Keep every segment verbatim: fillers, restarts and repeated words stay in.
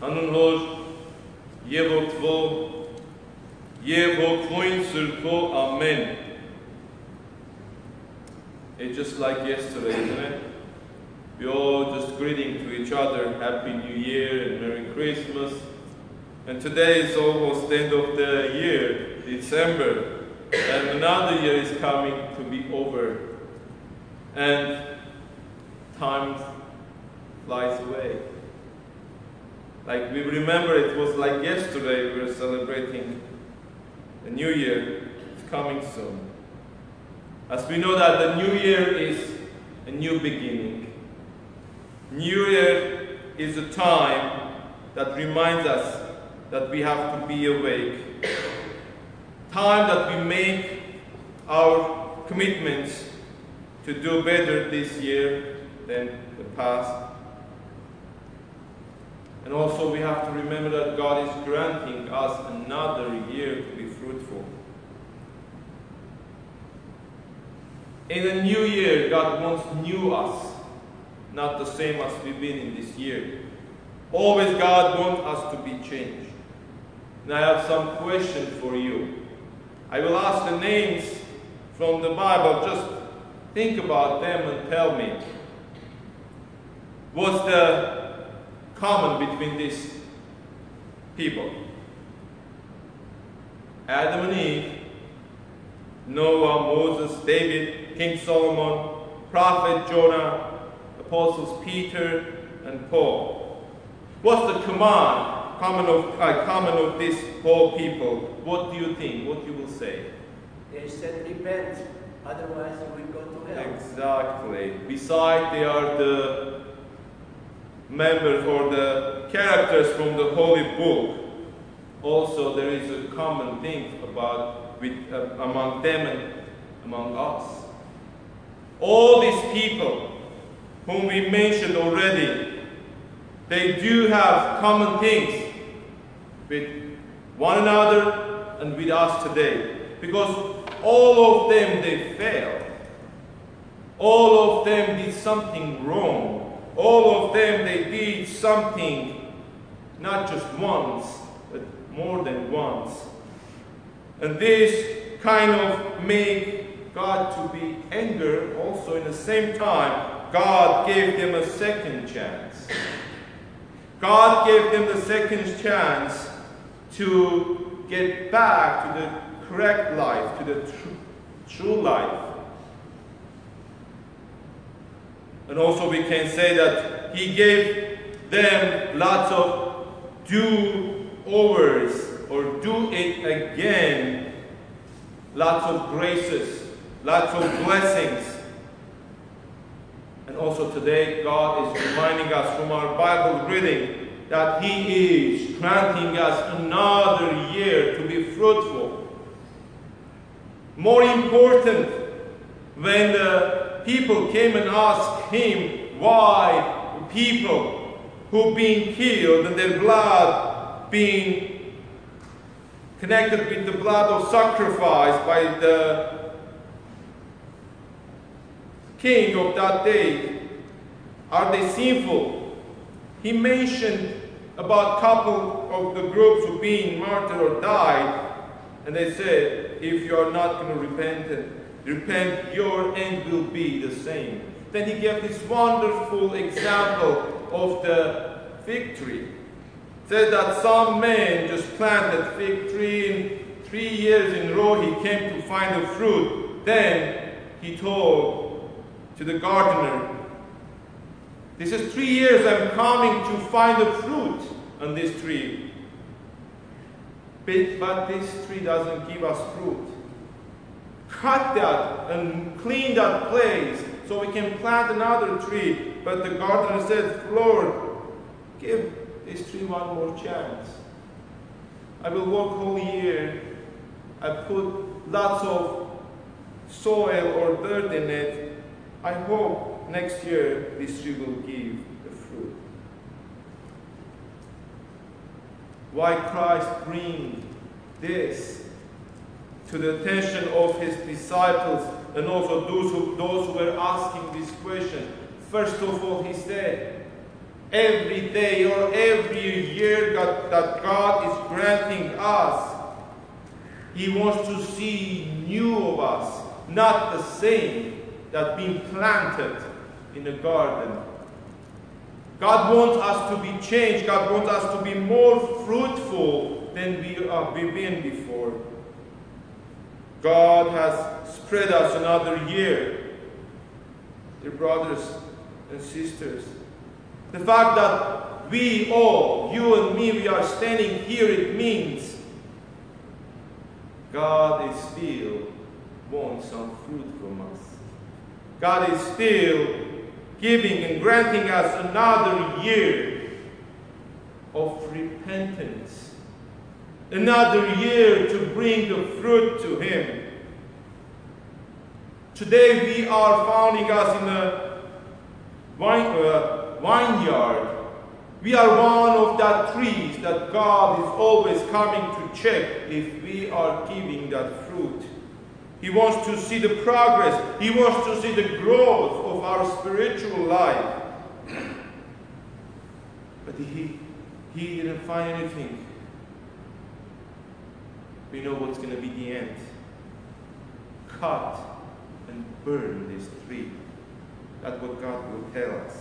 Հանուն Հոր եւ Որդվո եւ Հոգին Սուրբո Amen. It's just like yesterday, isn't it? We all just greeting to each other, Happy New Year and Merry Christmas. And today is almost the end of the year, December, and another year is coming to be over. And time flies away. Like we remember, it was like yesterday we were celebrating the New Year. It's coming soon. As we know that the New Year is a new beginning. New Year is a time that reminds us that we have to be awake. Time that we make our commitments to do better this year than the past. And also we have to remember that God is granting us another year to be fruitful. In a new year, God wants new us, not the same as we've been in this year. Always God wants us to be changed. And I have some questions for you. I will ask the names from the Bible. Just think about them and tell me. What's the common between these people? Adam and Eve, Noah, Moses, David, King Solomon, Prophet Jonah, Apostles Peter and Paul. What's the command? Common of, uh, common of these whole people. What do you think? What you will say? They said repent, otherwise we will go to hell. Exactly. Besides, they are the members or the characters from the Holy Book. Also, there is a common thing about with, uh, among them and among us. All these people whom we mentioned already, they do have common things with one another and with us today. Because all of them, they failed. All of them did something wrong. All of them, they did something not just once, but more than once. And this kind of made God to be angry. Also, in the same time, God gave them a second chance. God gave them the second chance to get back to the correct life, to the true, true life. And also we can say that He gave them lots of do-overs, or do it again, lots of graces, lots of blessings. And also today God is reminding us from our Bible reading that He is granting us another year to be fruitful. More important, when the people came and asked Him why people who've been killed and their blood being connected with the blood of sacrifice by the king of that day, are they sinful? He mentioned about a couple of the groups who been martyred or died, and they said, if you are not going to repent, repent, your end will be the same. Then he gave this wonderful example of the fig tree. Said that some man just planted fig tree, and three years in a row he came to find the fruit. Then he told to the gardener, this is three years I'm coming to find the fruit on this tree. But, but this tree doesn't give us fruit. Cut that and clean that place so we can plant another tree. But the gardener said, Lord, give this tree one more chance. I will work whole year. I put lots of soil or dirt in it. I hope next year this tree will give the fruit. Why Christ bring this to the attention of His disciples and also those who, those who were asking this question? First of all, He said, every day or every year that, that God is granting us. He wants to see new of us, not the same that been planted in a garden. God wants us to be changed. God wants us to be more fruitful than we have been before. God has spread us another year. Dear brothers and sisters, the fact that we all, you and me, we are standing here, it means God is still wants some fruit from us. God is still giving and granting us another year of repentance. Another year to bring the fruit to Him. Today we are finding us in a vine, uh, vineyard. We are one of that trees that God is always coming to check if we are giving that fruit. He wants to see the progress. He wants to see the growth of our spiritual life. But he, he didn't find anything. We know what's going to be the end. Cut and burn this tree. That's what God will tell us.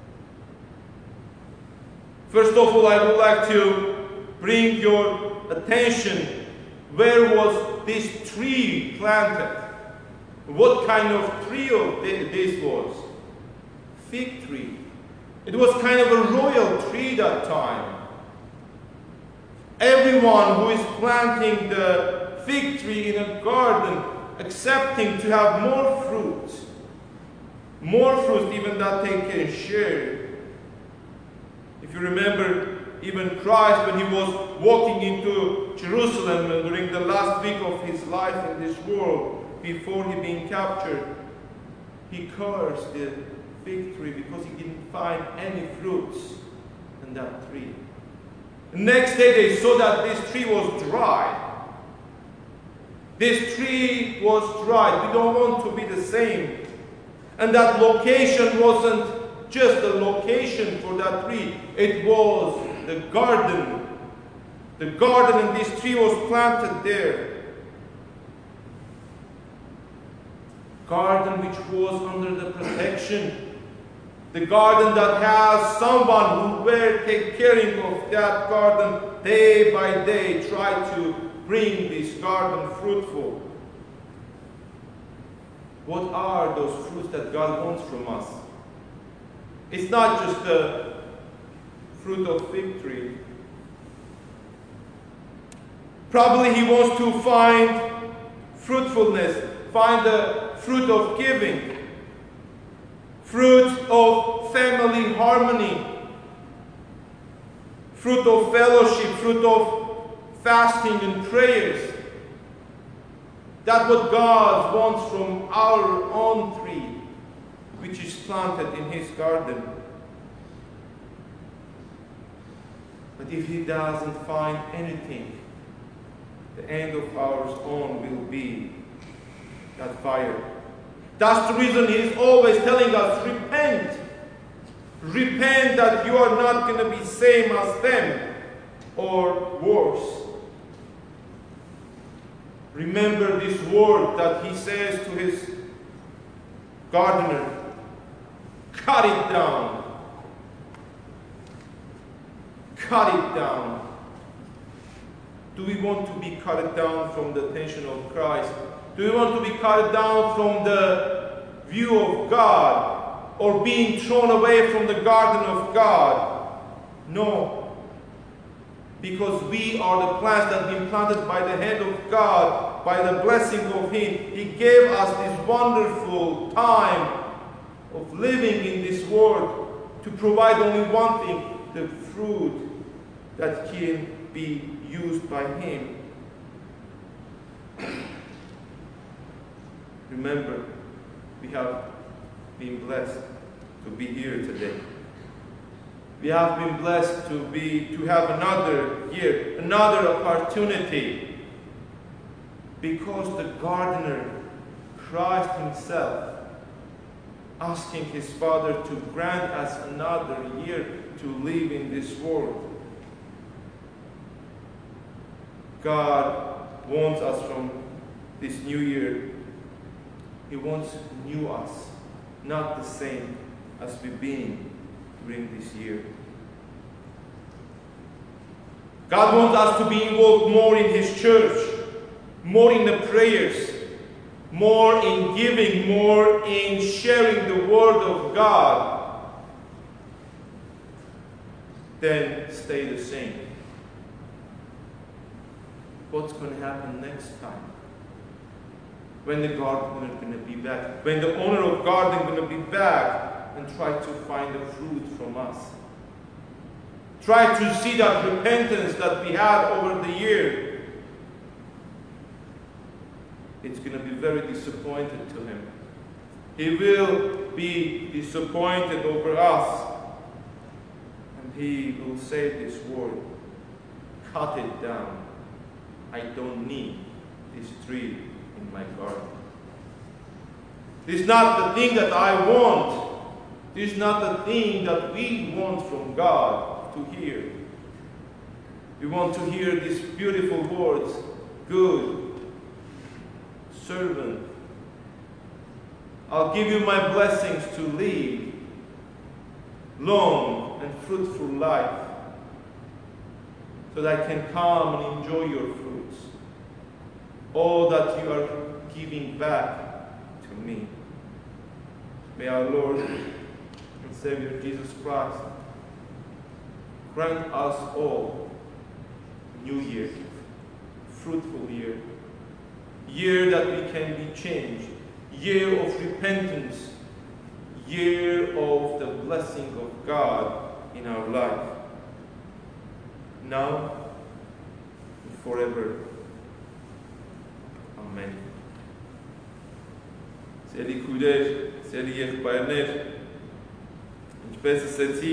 First of all, I would like to bring your attention. Where was this tree planted? What kind of tree of this was? Fig tree. It was kind of a royal tree that time. Everyone who is planting the fig tree in a garden, accepting to have more fruit, more fruit even that they can share. If you remember, even Christ, when He was walking into Jerusalem during the last week of His life in this world, before He being captured, He cursed the fig tree because He didn't find any fruits in that tree. The next day they saw that this tree was dry. This tree was dry. We don't want to be the same. And that location wasn't just a location for that tree. It was the garden. The garden and this tree was planted there. Garden which was under the protection. The garden that has someone who will take care of that garden day by day, try to bring this garden fruitful. What are those fruits that God wants from us? It's not just the fruit of fig tree. Probably He wants to find fruitfulness, find the fruit of giving, fruit of family harmony, fruit of fellowship, fruit of fasting and prayers. That's what God wants from our own tree, which is planted in His garden. But if He doesn't find anything, the end of our own will be that fire. That's the reason He is always telling us, repent. Repent that you are not going to be same as them or worse. Remember this word that He says to His gardener, cut it down. Cut it down. Do we want to be cut down from the attention of Christ? Do we want to be cut down from the view of God, or being thrown away from the garden of God? No. Because we are the plants that have been planted by the hand of God, by the blessing of Him. He gave us this wonderful time of living in this world to provide only one thing, the fruit that can be used by Him. Remember, we have been blessed to be here today. We have been blessed to be to have another year, another opportunity, because the gardener, Christ Himself, asking his Father to grant us another year to live in this world. God wants us from this new year. He wants new us, not the same as we've been during this year. God wants us to be involved more in His church, more in the prayers, more in giving, more in sharing the Word of God, then stay the same. What's going to happen next time? When the gardener is going to be back? When the owner of garden is going to be back and try to find the fruit from us? Try to see that repentance that we had over the year. It's going to be very disappointed to him. He will be disappointed over us. And he will say this word, cut it down. I don't need this tree in my garden. This is not the thing that I want. This is not the thing that we want from God to hear. We want to hear these beautiful words, good servant. I'll give you my blessings to live long and fruitful life so that I can come and enjoy your fruits. All that you are giving back to me. May our Lord and Savior Jesus Christ grant us all a new year, fruitful year, year that we can be changed, year of repentance, year of the blessing of God in our life, now and forever. Amen. Սիրելի քույրեր, սիրելի եղբայրներ, ինչպես ասեցի,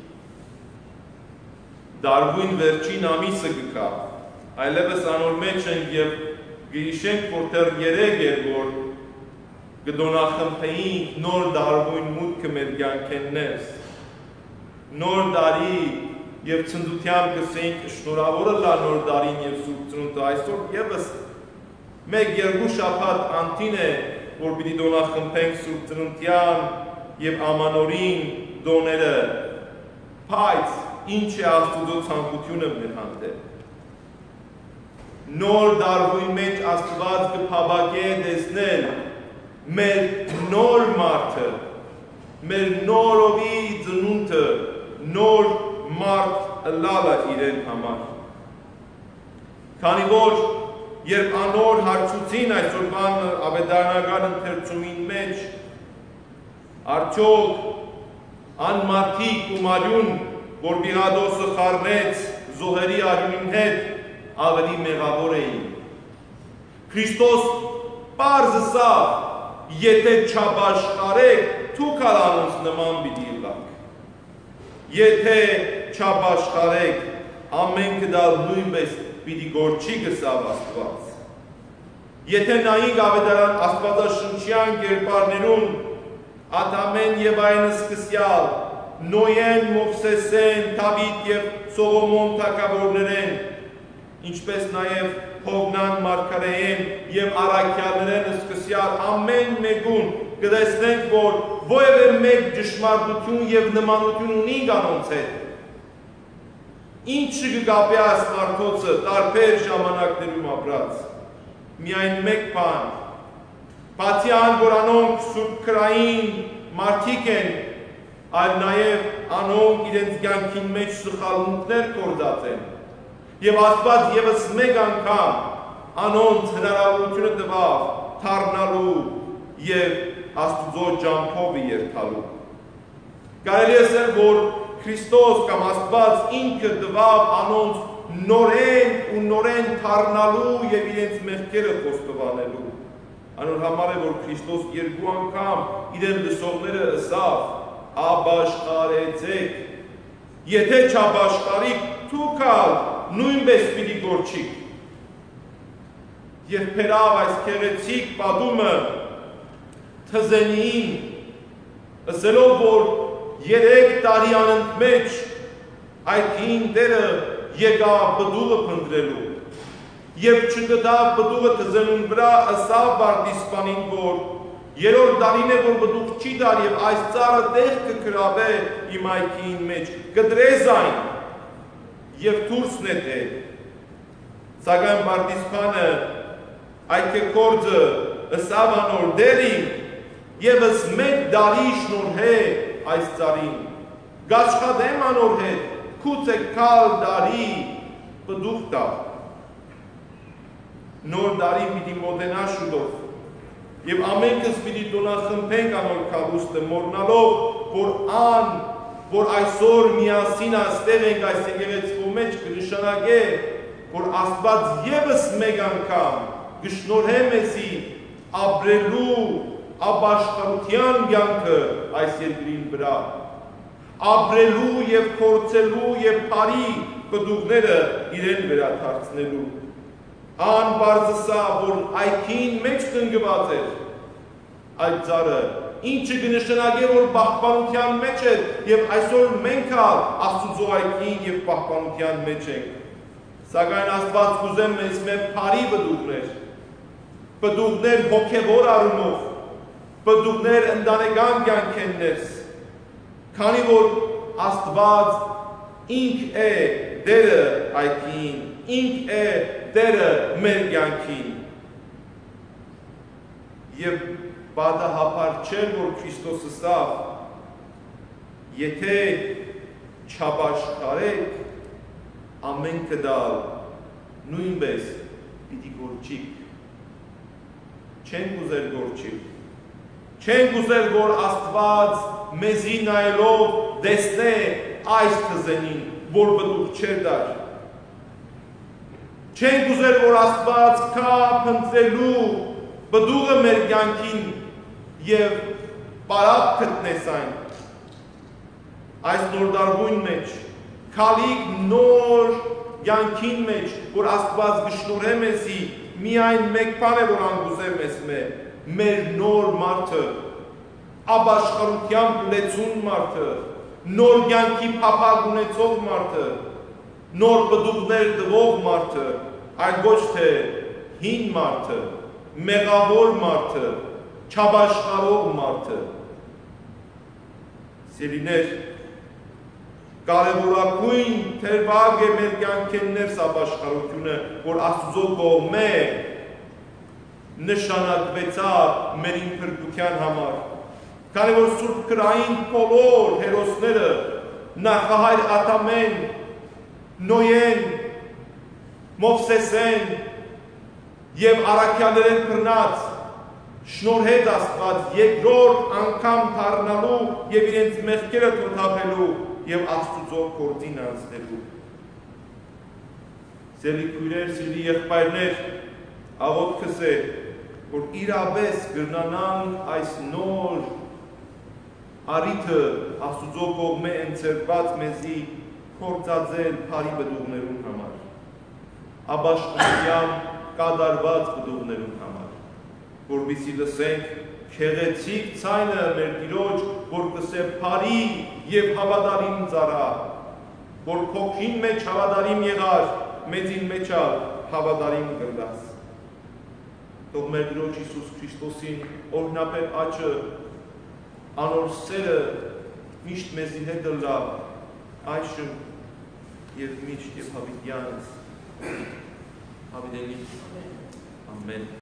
դարվույն վերջին ամիսը գկա, այլևս անոր մեջ ենք եւ գիշենք, որ դեռ երեք էր, որ գդոնախմբեինք նոր դարվույն մուտքը մեր կյանքեն ներս, նոր դարի եւ ցնդությամբ կսենք շնորհավորը լա նոր դարին եւ սուրբ ծնունդը, այսօր եւս մեկ երկու շաբաթ անտին է, որ պիտի դոնախմբենք սուրբ ծնունդյան եւ ամանորին դոները, բայց ինչ է Աստուծո ցանկությունը մեր հանդեպ։ Նոր դարվույն մեջ Աստված կփաբագե տեսնել մեր նոր մարդը, մեր նորովի ծնունդը, նոր մարդ ըլլալը իրեն համար։ Քանի որ երբ անոր հարցուցին այսօրվան ավետարանական ընթերցումին մեջ, արդյոք անմարդիկ ու մարյուն, որ Պիղադոսը խառնեց զոհերի արյունին հետ, ավելի մեղավոր էին։ Քրիստոս պարզ ասավ, եթե չապաշխարեք, դուք անոնց նման պիտի ըլլաք։ Եթե չապաշխարեք, ամենքը դա նույնպես պիտի գործի գսավ Աստված։ Եթե նայենք ավետարան աստվածաշնչյան կերպարներուն, Ադամեն եւ այն սկսյալ, Նոյեն, Մովսեսեն, Դավիթ եւ Սողոմոն թագավորներեն, ինչպես նաեւ Հովնան մարգարեին եւ առաքյալներեն սկսյալ ամեն մեկուն կտեսնենք, որ որևէ մեկ ճշմարտություն եւ նմանություն ունի կանոնց հետ։ Ինչը կգապի այս մարդոցը տարբեր ժամանակներում ապրած։ Միայն մեկ բան, բացի այն, որ անոնք սուրբ քրային մարդիկ են, այլ նաև անոնք իրենց կյանքին մեջ սխալմունքներ կործած են։ Եվ Աստված ևս մեկ անգամ անոնց հնարավորությունը տվավ թարնալու եւ Աստուծո ջամփով երթալու։ Կարելի է ասել, որ Քրիստոս կամ Աստված ինքը տվավ անոնց նորեն ու նորեն թարնալու եւ իրենց մեղքերը խոստովանելու։ Անոր համար է, որ Քրիստոս երկու անգամ իրեն լսողները ասավ, «Աբաշխարեցեք, եթե չաբաշխարիք, դուք ալ նույնպես պիտի գործիք»։ Եվ փերավ այս քեղեցիկ պատումը թզենին Ասելով, որ երեք տարի անընդմեջ այդ հին դերը եկավ բդուղը փնտրելու եւ չգտավ բդուղը թզենուն վրա, ըսավ Վարդիսպանին, որ երրորդ տարին է, որ բդուղ չի դար եւ այս ծառը տեղ կգրավե իմ այգին մեջ, կդրես այն եւ դուրս նետե։ Սակայն Վարդիսպանը այդ կորձը ըսավ անոր դերին եւս մեկ տարի շնորհե այս ծառին, գաշխատեմ անոր հետ, քուց է կալ տարի բդուղ տա։ Նոր տարի պիտի մոտենա շուտով եւ ամենքս պիտի տոնախմբենք անոր կալուստը, մոռնալով, որ ան, որ այսօր միասին այստեղ ենք այս եկեղեցու մեջ, կնշանակե, որ Աստված եւս մեկ անգամ կշնորհե մեզի ապրելու ապաշխարության կյանքը այս երկրին վրա, ապրելու եւ փորձելու եւ բարի բդուղները իրեն վերադարձնելու։ Ան բարձսա, որ այգին մեջ տնկված էր այդ ծառը, ինչը կնշանակե, որ պահպանության մեջ է եւ այսօր մենք Աստծո այգին եւ պահպանության մեջ ենք։ Սակայն Աստված կուզեմ մեզ մեր բարի բդուղներ, բդուղներ հոգեվոր առումով, բդուղներ ընտանեկան կյանքերներս, քանի որ Աստված ինք է դերը այգին, ինք է դերը մեր կյանքին։ Եվ պատահաբար չէր, որ Քրիստոսը ասավ, եթե չապաշխարեք, ամեն կդալ, նույնպես պիտի գործիք։ Չենք ուզել գործիք։ Չենք ուզել, որ Աստված մեզի նայելով դեսնե այս թզենին, որ բդուղ չեր դար։ Չենք ուզել, որ Աստված կա փնտրելու բդուղը մեր կյանքին եւ պարապ գտնես այն։ Այս նոր դարբույն մեջ, քալիք նոր կյանքին մեջ, որ Աստված կշնորհե մեզի, միայն մեկ բան է, որ անգուզե մեզ մե, մեր նոր մարդը, ապաշխարությամբ լեցուն մարդը, նոր կյանքի փափագ ունեցող մարդը, նոր բդուղներ տվող մարդը, այդ ոչ թե հին մարդը, մեղավոր մարդը, չապաշխարող մարդը։ Սիրիներ, կարևորագույն թերվագ է մեր կյանքերներս ապաշխարությունը, որ Աստծո կողմէ նշանակվեցավ մեր փրկության համար։ Քանի որ Սուրբ Գրային բոլոր հերոսները նախահայր Ադամեն, Նոյեն, Մովսեսեն եւ առաքյալներեն բռնած շնորհեց Աստված երկրորդ անգամ դառնալու եւ իրենց մեղքերը թոթափելու եւ Աստծո գործին անցնելու։ Սիրելի քույրեր, սիրելի եղբայրներ, աղոթքս է, որ իրապես գրնանան այս նոր արիթը Աստծո կողմէ ընձեռված մեզի փորձածել բարի բդուղներուն համար, ապաշխարությամբ կատարված բդուղներուն համար, որպեսզի լսենք քեղեցիկ ցայնը մեր Տիրոջ, որ կսե բարի եւ հավատարիմ ծառա, որ փոքրին մեջ հավատարիմ եղար, մեծին մեջ հավատարիմ կրդաս։ Թող մեր Տիրոջ Հիսուս Քրիստոսին օրհնապետ աճը, անոր սերը միշտ մեզի հետ լա, այժմ եւ միշտ եւ հավիտյանս։ Հավիտենի։ Ամեն։